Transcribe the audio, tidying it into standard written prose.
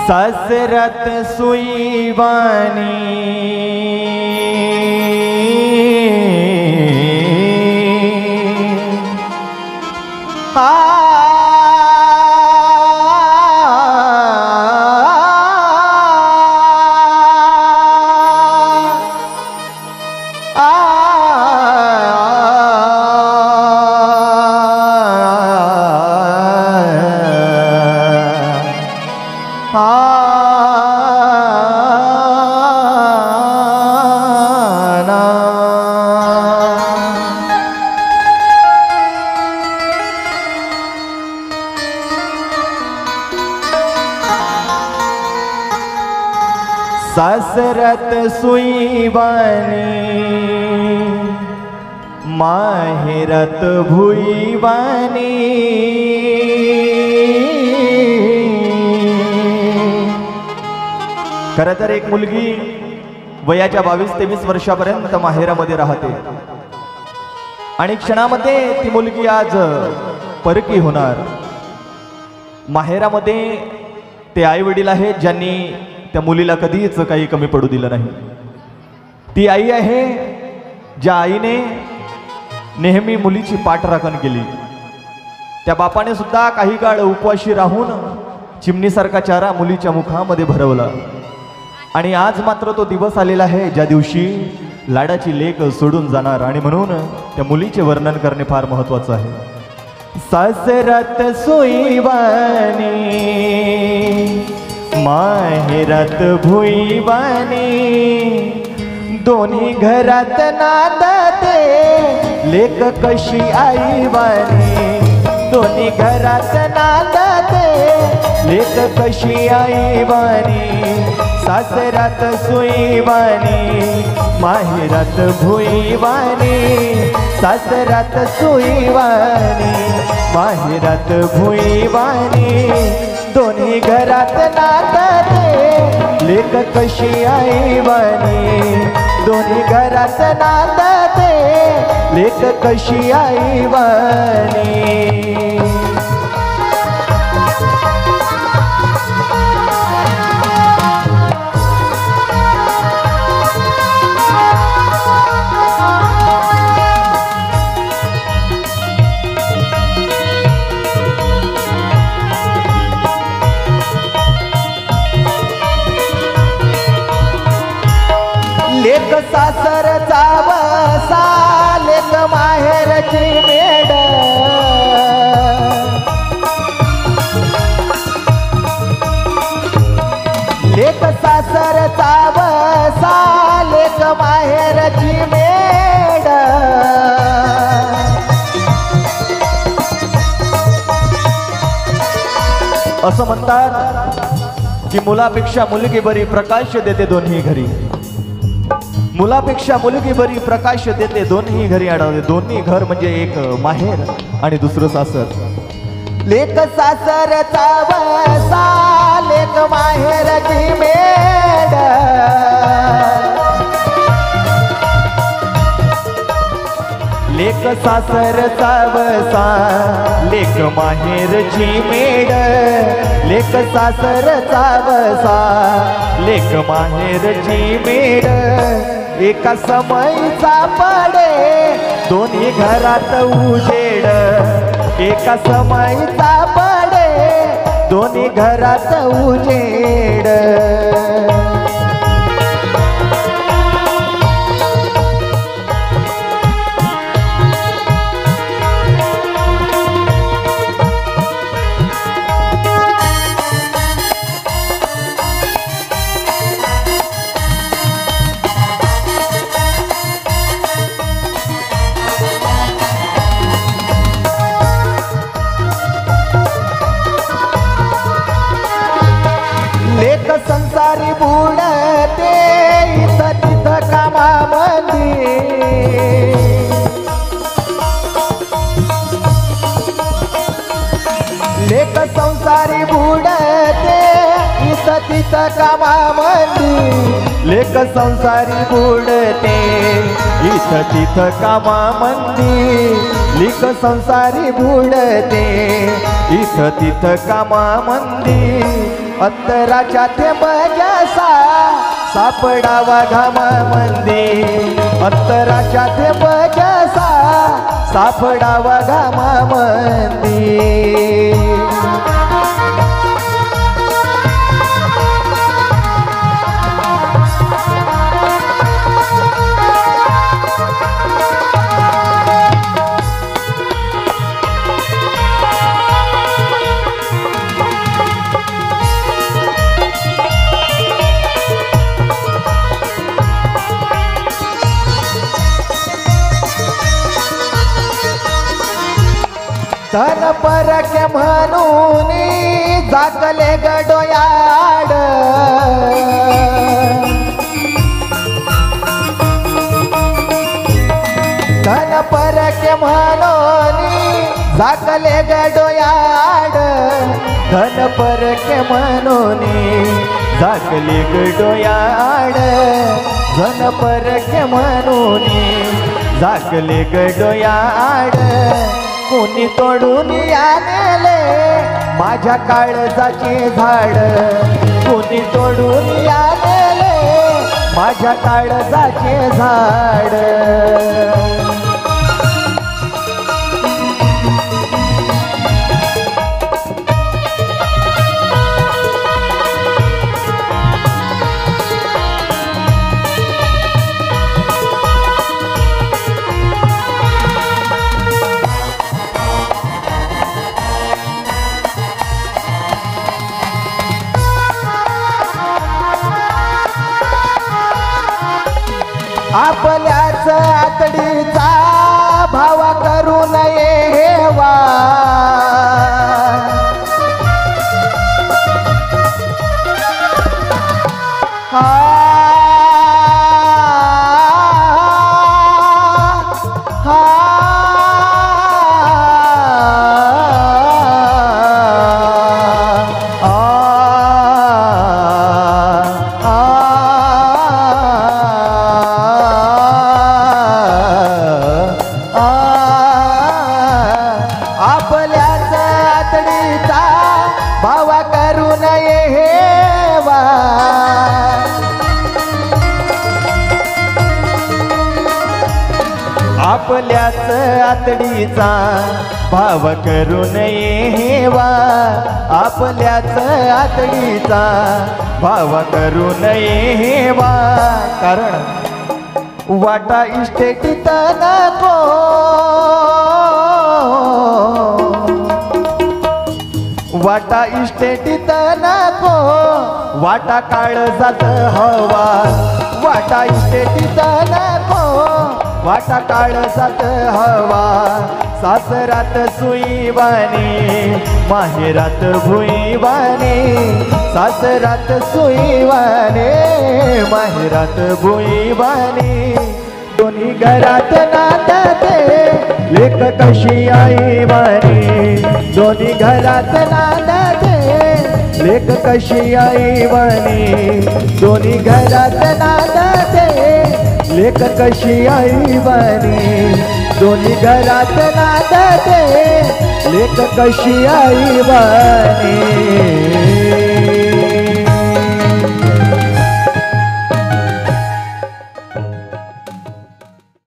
सासरत सुईवानी सासरत सुईवानी माहेरत भुईवानी खरं तर एक मुलगी वयाच्या 22-23 वर्षापर्यंत माहेरामध्ये राहते आणि क्षणामध्ये ती मुलगी आज परकी होणार। माहेरामध्ये ते आई वडील आहेत ज्यांनी त्या मुलीला कधीच काही कमी पडू दिलं नाही। ती आई आहे ज्या आईने नेहमी मुलीची पाठराखण केली। त्या बापाने सुद्धा काही काळ उपवाशी राहून चिमणीसारखा चारा मुलीच्या मुखामध्ये भरवला आणि आज मात्र तो दिवस आलेला आहे ज्या दिवशी लाडाची लेक सोडून जाणार आणि म्हणून त्या मुलीचे वर्णन करणे फार महत्त्वाचं आहे। सासरत सुईवानी माहेरात भुईवानी दोन्ही घरात नांदते लेक कशी आईवानी दोन्ही घरात नांदते लेक कशी आईवानी सासरात सुईवानी माहेरात भुईवानी सासरात सुईवानी माहेरात भुईवानी दोन्ही घरात नांदते लेक कशी आईवानी दोन्ही घरात नांदते लेक कशी आईवानी। लेक सासर जावसा लेक माहेरची मेड लेक सासर जावसा लेक माहेरची मेड असं म्हणतात की मुलापेक्षा मुलगी बरी प्रकाश देते दोन्ही घरी मुलापेक्षा मुलगी बरी प्रकाश देते दोन्ही घरी आढळते दोन्ही घर म्हणजे एक माहेर आणि दुसरं सासर। लेक सासर चावसा लेक माहेरची मेड लेक सासर चावसा लेक माहेरची मेड लेक सासर चावसा लेक माहेरची मेड एका समयीचा पडे दोन्ही घरात उजेड एका समयीचा पडे दोन्ही घरात उजेड। संसारी बुडते इथं तिथं कामामध्ये लेक संसारी बुडते इथं तिथं कामामध्ये लेक संसारी बुडते इथं तिथं कामामध्ये लेक संसारी बुडते इथं तिथं कामामध्ये अंतराच्या थेंब जसा सापडावा घामामंदी, अंतराच्या थेंब जसा सापडावा घामामंदी. तन परके म्हणून जागले गडोयाड, तन परके म्हणून जागले गडोयाड, धन परके म्हणून जागले गडोयाड, धन परके म्हणून जागले गडोयाड. कोणी तोडून यानेले माझ्या काळजाचे झाड, कोणी तोडून यानेले माझ्या काळजाचे झाड. आपल्याच आतडीचा भावा करू नये हेवा, आपल्याच आतडीचा भावा करू नये हेवा. आपल्याच आतडीचा भाव करू नये हेवा, आपल्याच आतडीचा भाव करू नये हेवा. कारण वाटा इस्टेटीत नको, वाटा इस्टेटीत नको, वाटा काळजात हवा, वाटा इस्टेटीत नको, वाटा काळजात हवा. सासरात सुईवाणी माहेरात भुईवाणी, सासरात सुईवाणी माहेरात भुईवाणी. दोन्ही घरात नांदते लेक कशी आई वाणी, दोन्ही घरात नांदते लेक कशी आई वाणी, दोन्ही घरात नांदते लेक कशी आई वाणी, दोन्ही घरात नांदते लेक कशी आई वाणी.